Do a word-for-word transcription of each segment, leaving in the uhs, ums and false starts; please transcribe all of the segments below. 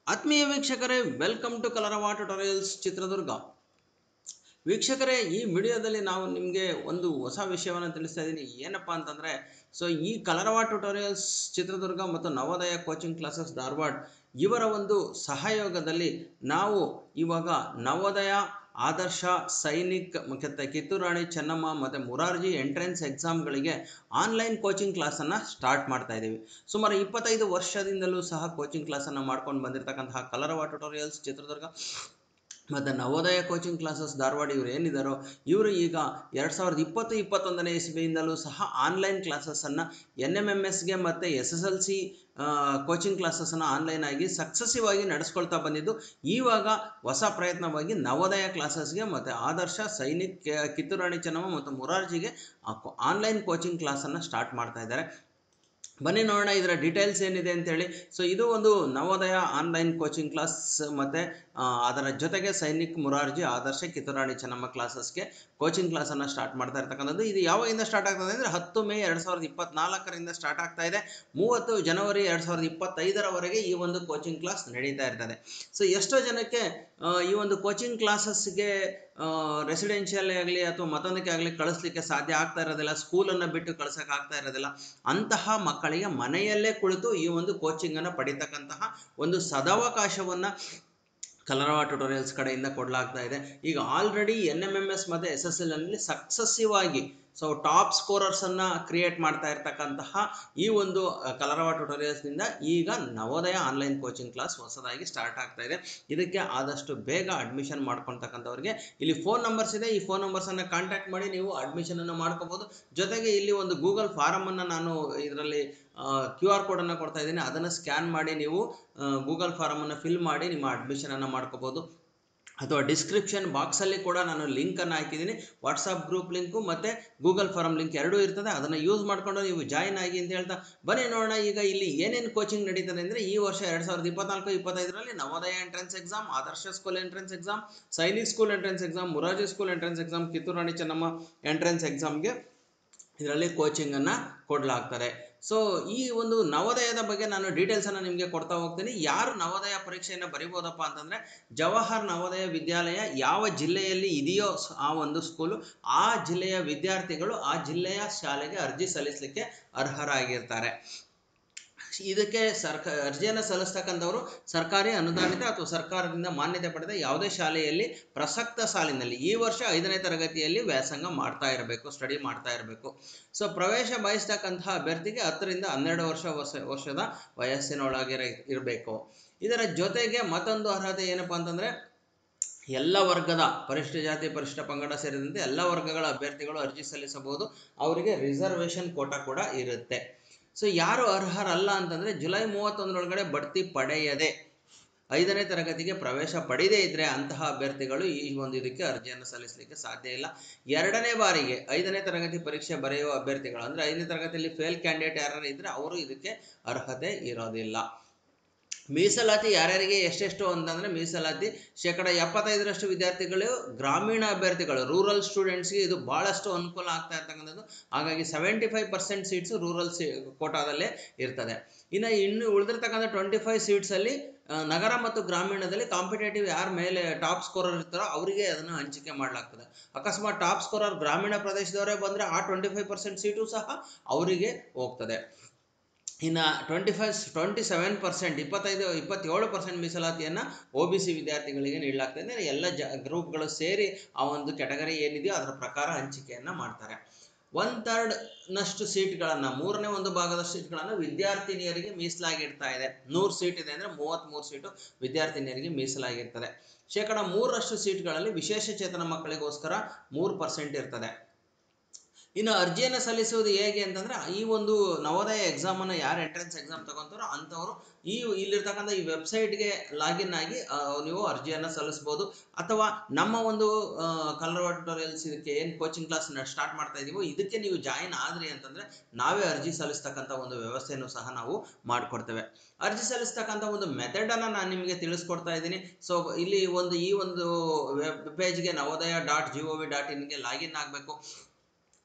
ಆತ್ಮೀಯ ವೀಕ್ಷಕರೇ, welcome to Kalarava tutorials Chitradurga. ವೀಕ್ಷಕರೇ, ಈ ವಿಡಿಯೋದಲ್ಲಿ ನಾವು ನಿಮಗೆ ಒಂದು ಹೊಸ ವಿಷಯವನ್ನು ತಿಳಿಸ್ತಾ ಇದ್ದೀನಿ. ಏನಪ್ಪ ಅಂತಂದರೆ, ಸೊ ಈ ಕಲರವ ಟ್ಯುಟೋರಿಯಲ್ಸ್ ಚಿತ್ರದುರ್ಗ ಮತ್ತು ನವೋದಯ ಕೋಚಿಂಗ್ ಕ್ಲಾಸಸ್ ಧಾರವಾಡ ಇವರ ಒಂದು ಸಹಯೋಗದಲ್ಲಿ ನಾವು ಇವಾಗ ನವೋದಯ, ಆದರ್ಶ, ಸೈನಿಕ್, ಮತ್ತು ಕಿತ್ತೂರು ರಾಣಿ ಚೆನ್ನಮ್ಮ ಮತ್ತು ಮುರಾರ್ಜಿ ಎಂಟ್ರೆನ್ಸ್ ಎಕ್ಸಾಮ್ಗಳಿಗೆ ಆನ್ಲೈನ್ ಕೋಚಿಂಗ್ ಕ್ಲಾಸನ್ನು ಸ್ಟಾರ್ಟ್ ಮಾಡ್ತಾ ಇದ್ದೀವಿ. ಸುಮಾರು ಇಪ್ಪತ್ತೈದು ವರ್ಷದಿಂದಲೂ ಸಹ ಕೋಚಿಂಗ್ ಕ್ಲಾಸನ್ನು ಮಾಡ್ಕೊಂಡು ಬಂದಿರತಕ್ಕಂತಹ ಕಲರವ ಟ್ಯುಟೋರಿಯಲ್ಸ್ ಚಿತ್ರದುರ್ಗ ಮತ್ತು ನವೋದಯ ಕೋಚಿಂಗ್ ಕ್ಲಾಸಸ್ ಧಾರವಾಡ ಇವರು ಏನಿದ್ದಾರೋ ಇವರು ಈಗ ಎರಡು ಸಾವಿರದ ಇಪ್ಪತ್ತು ಇಪ್ಪತ್ತೊಂದನೇ ಇಸ್ವಿಯಿಂದಲೂ ಸಹ ಆನ್ಲೈನ್ ಕ್ಲಾಸಸ್ಸನ್ನು ಎನ್ ಎಮ್ ಎಮ್ ಎಸ್ಗೆ ಮತ್ತು S S L C coaching ಕ್ಲಾಸಸ್ಸನ್ನು ಆನ್ಲೈನ್ ಆಗಿ ಸಕ್ಸಸ್ಸಿವ್ ಆಗಿ ನಡೆಸ್ಕೊಳ್ತಾ ಬಂದಿದ್ದು, ಇವಾಗ ಹೊಸ ಪ್ರಯತ್ನವಾಗಿ ನವೋದಯ ಕ್ಲಾಸಸ್ಗೆ ಮತ್ತು ಆದರ್ಶ, ಸೈನಿಕ್, ಕಿತ್ತೂರು ರಾಣಿ ಚೆನ್ನಮ್ಮ ಮತ್ತು ಮುರಾರ್ಜಿಗೆ ಆನ್ಲೈನ್ ಕೋಚಿಂಗ್ ಕ್ಲಾಸನ್ನು ಸ್ಟಾರ್ಟ್ ಮಾಡ್ತಾ ಇದ್ದಾರೆ. ಬನ್ನಿ ನೋಡೋಣ ಇದರ ಡೀಟೇಲ್ಸ್ ಏನಿದೆ ಅಂತೇಳಿ. ಸೊ ಇದು ಒಂದು ನವೋದಯ ಆನ್ಲೈನ್ ಕೋಚಿಂಗ್ ಕ್ಲಾಸ್ ಮತ್ತು ಅದರ ಜೊತೆಗೆ ಸೈನಿಕ್, ಮುರಾರ್ಜಿ, ಆದರ್ಶ, ಕಿತ್ತೂರು ರಾಣಿ ಚೆನ್ನಮ್ಮ ಕ್ಲಾಸಸ್ಗೆ ಕೋಚಿಂಗ್ ಕ್ಲಾಸನ್ನು ಸ್ಟಾರ್ಟ್ ಮಾಡ್ತಾ ಇರ್ತಕ್ಕಂಥದ್ದು. ಇದು ಯಾವಾಗಿಂದ ಸ್ಟಾರ್ಟ್ ಆಗ್ತದೆ ಅಂದರೆ ಹತ್ತು ಮೇ ಎರಡು ಸಾವಿರದ ಇಪ್ಪತ್ತ್ನಾಲ್ಕರಿಂದ ಸ್ಟಾರ್ಟ್ ಆಗ್ತಾ ಇದೆ. ಮೂವತ್ತು ಜನವರಿ ಎರಡು ಸಾವಿರದ ಇಪ್ಪತ್ತೈದರವರೆಗೆ ಈ ಒಂದು ಕೋಚಿಂಗ್ ಕ್ಲಾಸ್ ನಡೀತಾ ಇರ್ತದೆ. ಸೊ ಎಷ್ಟೋ ಜನಕ್ಕೆ ಈ ಒಂದು ಕೋಚಿಂಗ್ ಕ್ಲಾಸಸ್ಗೆ ರೆಸಿಡೆನ್ಷಿಯಲ್ ಆಗಲಿ ಅಥವಾ ಮತ್ತೊಂದಕ್ಕೆ ಆಗಲಿ ಕಳಿಸ್ಲಿಕ್ಕೆ ಸಾಧ್ಯ ಆಗ್ತಾ ಇರೋದಿಲ್ಲ, ಸ್ಕೂಲನ್ನು ಬಿಟ್ಟು ಕಳ್ಸೋಕೆ ಆಗ್ತಾ ಇರೋದಿಲ್ಲ. ಅಂತಹ ಮಕ್ಕಳಿಗೆ ಮನೆಯಲ್ಲೇ ಕುಳಿತು ಈ ಒಂದು ಕೋಚಿಂಗನ್ನು ಪಡಿತಕ್ಕಂತಹ ಒಂದು ಸದಾವಕಾಶವನ್ನು ಕಲರವ ಟ್ಯುಟೋರಿಯಲ್ಸ್ ಕಡೆಯಿಂದ ಕೊಡಲಾಗ್ತಾ ಇದೆ. ಈಗ already N M M S ಮತ್ತು ಎಸ್ ಎಸ್ ಎಲ್ ಅಲ್ಲಿ ಸಕ್ಸಸ್ಸಿವ್ ಆಗಿ ಸೊ ಟಾಪ್ ಸ್ಕೋರರ್ಸನ್ನು ಕ್ರಿಯೇಟ್ ಮಾಡ್ತಾ ಇರ್ತಕ್ಕಂತಹ ಈ ಒಂದು ಕಲರವ ಟ್ಯುಟೋರಿಯಲ್ಸ್ನಿಂದ ಈಗ ನವೋದಯ ಆನ್ಲೈನ್ ಕೋಚಿಂಗ್ ಕ್ಲಾಸ್ ಹೊಸದಾಗಿ ಸ್ಟಾರ್ಟ್ ಆಗ್ತಾ ಇದೆ. ಇದಕ್ಕೆ ಆದಷ್ಟು ಬೇಗ ಅಡ್ಮಿಷನ್ ಮಾಡ್ಕೊಳ್ತಕ್ಕಂಥವ್ರಿಗೆ ಇಲ್ಲಿ ಫೋನ್ ನಂಬರ್ಸ್ ಇದೆ. ಈ ಫೋನ್ ನಂಬರ್ಸನ್ನು ಕಾಂಟ್ಯಾಕ್ಟ್ ಮಾಡಿ ನೀವು ಅಡ್ಮಿಷನನ್ನು ಮಾಡ್ಕೋಬೋದು. ಜೊತೆಗೆ ಇಲ್ಲಿ ಒಂದು ಗೂಗಲ್ ಫಾರಮನ್ನು ನಾನು ಇದರಲ್ಲಿ ಕ್ಯೂ ಆರ್ ಕೋಡನ್ನು ಕೊಡ್ತಾ ಇದ್ದೀನಿ. ಅದನ್ನು ಸ್ಕ್ಯಾನ್ ಮಾಡಿ ನೀವು ಗೂಗಲ್ ಫಾರಮನ್ನು ಫಿಲ್ ಮಾಡಿ ನಿಮ್ಮ ಅಡ್ಮಿಷನನ್ನು ಮಾಡ್ಕೋಬೋದು. ಅಥವಾ ಡಿಸ್ಕ್ರಿಪ್ಷನ್ ಬಾಕ್ಸಲ್ಲಿ ಕೂಡ ನಾನು ಲಿಂಕನ್ನು ಹಾಕಿದ್ದೀನಿ. ವಾಟ್ಸಪ್ ಗ್ರೂಪ್ ಲಿಂಕು ಮತ್ತು ಗೂಗಲ್ ಫಾರಮ್ ಲಿಂಕ್ ಎರಡೂ ಇರ್ತದೆ. ಅದನ್ನು ಯೂಸ್ ಮಾಡಿಕೊಂಡು ನೀವು ಜಾಯಿನ್ ಆಗಿ ಅಂತ ಹೇಳ್ತಾ ಬನ್ನಿ ನೋಡೋಣ ಈಗ ಇಲ್ಲಿ ಏನೇನು ಕೋಚಿಂಗ್ ನಡೀತದೆ ಅಂದರೆ, ಈ ವರ್ಷ ಎರಡು ಸಾವಿರದ ಇಪ್ಪತ್ನಾಲ್ಕು ಇಪ್ಪತ್ತೈದರಲ್ಲಿ Navodaya entrance exam, Adarsh school entrance exam, Sainik school entrance exam, Morarji school entrance exam, Kittur Rani Chennamma entrance ಎಕ್ಸಾಮ್ಗೆ ಇದರಲ್ಲಿ ಕೋಚಿಂಗನ್ನು ಕೊಡಲಾಗ್ತದೆ. ಸೊ ಈ ಒಂದು ನವೋದಯದ ಬಗ್ಗೆ ನಾನು ಡೀಟೇಲ್ಸನ್ನು ನಿಮಗೆ ಕೊಡ್ತಾ ಹೋಗ್ತೀನಿ. ಯಾರು ನವೋದಯ ಪರೀಕ್ಷೆಯನ್ನು ಬರಿಬೋದಪ್ಪ ಅಂತಂದರೆ, ಜವಾಹರ್ ನವೋದಯ ವಿದ್ಯಾಲಯ ಯಾವ ಜಿಲ್ಲೆಯಲ್ಲಿ ಇದೆಯೋ ಆ ಒಂದು ಸ್ಕೂಲು, ಆ ಜಿಲ್ಲೆಯ ವಿದ್ಯಾರ್ಥಿಗಳು ಆ ಜಿಲ್ಲೆಯ ಶಾಲೆಗೆ ಅರ್ಜಿ ಸಲ್ಲಿಸಲಿಕ್ಕೆ ಅರ್ಹರಾಗಿರ್ತಾರೆ. ಇದಕ್ಕೆ ಸರ್ಕ ಅರ್ಜಿಯನ್ನು ಸಲ್ಲಿಸ್ತಕ್ಕಂಥವರು ಸರ್ಕಾರಿ ಅನುದಾನಿತ ಅಥವಾ ಸರ್ಕಾರದಿಂದ ಮಾನ್ಯತೆ ಪಡೆದ ಯಾವುದೇ ಶಾಲೆಯಲ್ಲಿ ಪ್ರಸಕ್ತ ಸಾಲಿನಲ್ಲಿ ಈ ವರ್ಷ ಐದನೇ ತರಗತಿಯಲ್ಲಿ ವ್ಯಾಸಂಗ ಮಾಡ್ತಾ ಇರಬೇಕು, ಸ್ಟಡಿ ಮಾಡ್ತಾ ಇರಬೇಕು. ಸೊ ಪ್ರವೇಶ ಬಯಸ್ತಕ್ಕಂತಹ ಅಭ್ಯರ್ಥಿಗೆ ಹತ್ತರಿಂದ ಹನ್ನೆರಡು ವರ್ಷ ವರ್ಷ ವರ್ಷದ ವಯಸ್ಸಿನೊಳಗೆ ಇರಬೇಕು. ಇದರ ಜೊತೆಗೆ ಮತ್ತೊಂದು ಅರ್ಹತೆ ಏನಪ್ಪ ಅಂತಂದರೆ, ಎಲ್ಲ ವರ್ಗದ ಪರಿಶಿಷ್ಟ ಜಾತಿ, ಪರಿಶಿಷ್ಟ ಪಂಗಡ ಸೇರಿದಂತೆ ಎಲ್ಲ ವರ್ಗಗಳ ಅಭ್ಯರ್ಥಿಗಳು ಅರ್ಜಿ ಸಲ್ಲಿಸಬಹುದು. ಅವರಿಗೆ ರಿಸರ್ವೇಷನ್ ಕೋಟಾ ಕೂಡ ಇರುತ್ತೆ. ಸೊ ಯಾರು ಅರ್ಹರಲ್ಲ ಅಂತಂದರೆ, ಜುಲೈ ಮೂವತ್ತೊಂದರೊಳಗಡೆ ಬಡ್ತಿ ಪಡೆಯದೆ ಐದನೇ ತರಗತಿಗೆ ಪ್ರವೇಶ ಪಡೆಯದೇ ಇದ್ದರೆ ಅಂತಹ ಅಭ್ಯರ್ಥಿಗಳು ಈ ಒಂದು ಇದಕ್ಕೆ ಅರ್ಜಿಯನ್ನು ಸಲ್ಲಿಸಲಿಕ್ಕೆ ಸಾಧ್ಯ ಇಲ್ಲ. ಎರಡನೇ ಬಾರಿಗೆ ಐದನೇ ತರಗತಿ ಪರೀಕ್ಷೆ ಬರೆಯುವ ಅಭ್ಯರ್ಥಿಗಳು ಅಂದರೆ ಐದನೇ ತರಗತಿಯಲ್ಲಿ ಫೇಲ್ ಕ್ಯಾಂಡಿಡೇಟ್ ಯಾರು ಇದ್ದರೆ ಅವರು ಇದಕ್ಕೆ ಅರ್ಹತೆ ಇರೋದಿಲ್ಲ. ಮೀಸಲಾತಿ ಯಾರ್ಯಾರಿಗೆ ಎಷ್ಟೆಷ್ಟು ಅಂತಂದರೆ, ಮೀಸಲಾತಿ ಶೇಕಡ ಎಪ್ಪತ್ತೈದರಷ್ಟು ವಿದ್ಯಾರ್ಥಿಗಳು ಗ್ರಾಮೀಣ ಅಭ್ಯರ್ಥಿಗಳು, ರೂರಲ್ ಸ್ಟೂಡೆಂಟ್ಸ್ಗೆ ಇದು ಭಾಳಷ್ಟು ಅನುಕೂಲ ಆಗ್ತಾ ಇರ್ತಕ್ಕಂಥದ್ದು. ಹಾಗಾಗಿ seventy five percent seats rural C ಕೋಟಾದಲ್ಲೇ ಇರ್ತದೆ. ಇನ್ನು ಇನ್ನು ಉಳಿದಿರ್ತಕ್ಕಂಥ ಟ್ವೆಂಟಿ ಫೈವ್ ಸೀಟ್ಸಲ್ಲಿ ನಗರ ಮತ್ತು ಗ್ರಾಮೀಣದಲ್ಲಿ ಕಾಂಪಿಟೇಟಿವ್ ಯಾರ ಮೇಲೆ ಟಾಪ್ ಸ್ಕೋರರ್ ಇರ್ತಾರೋ ಅವರಿಗೆ ಅದನ್ನು ಹಂಚಿಕೆ ಮಾಡಲಾಗ್ತದೆ. ಅಕಸ್ಮಾತ್ ಟಾಪ್ ಸ್ಕೋರರ್ ಗ್ರಾಮೀಣ ಪ್ರದೇಶದವರೇ ಬಂದರೆ ಆ ಟ್ವೆಂಟಿ ಫೈವ್ ಪರ್ಸೆಂಟ್ ಸೀಟು ಸಹ ಅವರಿಗೆ ಹೋಗ್ತದೆ. ಇನ್ನು twenty five twenty seven percent ಇಪ್ಪತ್ತೈದು ಇಪ್ಪತ್ತೇಳು ಪರ್ಸೆಂಟ್ ಮೀಸಲಾತಿಯನ್ನು ಒ ಬಿ ಸಿ ವಿದ್ಯಾರ್ಥಿಗಳಿಗೆ ನೀಡಲಾಗ್ತದೆ. ಎಲ್ಲ ಜ ಗ್ರೂಪ್ಗಳು ಸೇರಿ ಆ ಒಂದು ಕ್ಯಾಟಗರಿ ಏನಿದೆಯೋ ಅದರ ಪ್ರಕಾರ ಹಂಚಿಕೆಯನ್ನು ಮಾಡ್ತಾರೆ. ಒನ್ ಥರ್ಡ್ನಷ್ಟು ಸೀಟ್ಗಳನ್ನು, ಮೂರನೇ ಒಂದು ಭಾಗದ ಸೀಟ್ಗಳನ್ನು ವಿದ್ಯಾರ್ಥಿನಿಯರಿಗೆ ಮೀಸಲಾಗಿರ್ತಾ ಇದೆ. ನೂರು ಸೀಟ್ ಇದೆ ಅಂದರೆ ಮೂವತ್ತ್ಮೂರು ಸೀಟು ವಿದ್ಯಾರ್ಥಿನಿಯರಿಗೆ ಮೀಸಲಾಗಿರ್ತದೆ. ಶೇಕಡ ಮೂರರಷ್ಟು ಸೀಟ್ಗಳಲ್ಲಿ ವಿಶೇಷ ಚೇತನ ಮಕ್ಕಳಿಗೋಸ್ಕರ ಮೂರು ಪರ್ಸೆಂಟ್ ಇರ್ತದೆ. ಇನ್ನು ಅರ್ಜಿಯನ್ನು ಸಲ್ಲಿಸುವುದು ಹೇಗೆ ಅಂತಂದರೆ, ಈ ಒಂದು ನವೋದಯ ಎಕ್ಸಾಮನ್ನು ಯಾರು ಎಂಟ್ರೆನ್ಸ್ ಎಕ್ಸಾಮ್ ತಗೊತಾರೋ ಅಂಥವರು ಈ ಇಲ್ಲಿರ್ತಕ್ಕಂಥ ಈ ವೆಬ್ಸೈಟ್ಗೆ ಲಾಗಿನ್ ಆಗಿ ನೀವು ಅರ್ಜಿಯನ್ನು ಸಲ್ಲಿಸ್ಬೋದು. ಅಥವಾ ನಮ್ಮ ಒಂದು ಕಲರವ ಟ್ಯುಟೋರಿಯಲ್ಸ್ ಇದಕ್ಕೆ ಏನು ಕೋಚಿಂಗ್ ಕ್ಲಾಸ್ ಸ್ಟಾರ್ಟ್ ಮಾಡ್ತಾ ಇದ್ದೀವೋ ಇದಕ್ಕೆ ನೀವು ಜಾಯಿನ್ ಆದ್ರಿ ಅಂತಂದರೆ ನಾವೇ ಅರ್ಜಿ ಸಲ್ಲಿಸ್ತಕ್ಕಂಥ ಒಂದು ವ್ಯವಸ್ಥೆಯನ್ನು ಸಹ ನಾವು ಮಾಡಿಕೊಡ್ತೇವೆ. ಅರ್ಜಿ ಸಲ್ಲಿಸ್ತಕ್ಕಂಥ ಒಂದು ಮೆಥಡನ್ನು ನಾನು ನಿಮಗೆ ತಿಳಿಸ್ಕೊಡ್ತಾ ಇದ್ದೀನಿ. ಸೊ ಇಲ್ಲಿ ಒಂದು ಈ ಒಂದು ವೆಬ್ ಪೇಜ್ಗೆ Navodaya dot G O V dot ಇನ್ಗೆ ಲಾಗಿನ್ ಆಗಬೇಕು.